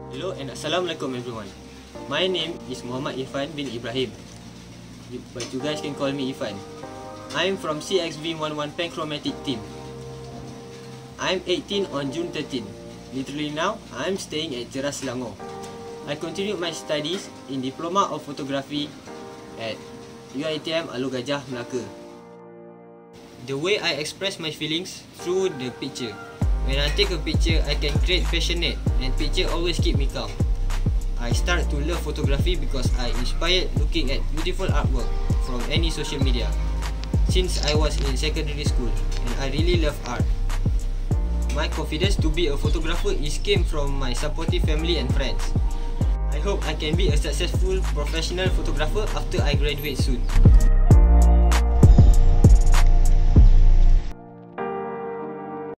Hello and Assalamualaikum everyone. My name is Muhammad Irfan bin Ibrahim, but you guys can call me Irfan. I'm from CXV11 Panchromatic team. I'm 18 on June 13. Literally now, I'm staying at Ceras Selangor. I continued my studies in Diploma of Photography at UiTM Alor Gajah, Melaka. The way I express my feelings through the picture. When I take a picture, I can create passionate and picture always keep me calm. I start to love photography because I inspired looking at beautiful artwork from any social media since I was in secondary school, and I really love art. My confidence to be a photographer came from my supportive family and friends. I hope I can be a successful professional photographer after I graduate soon.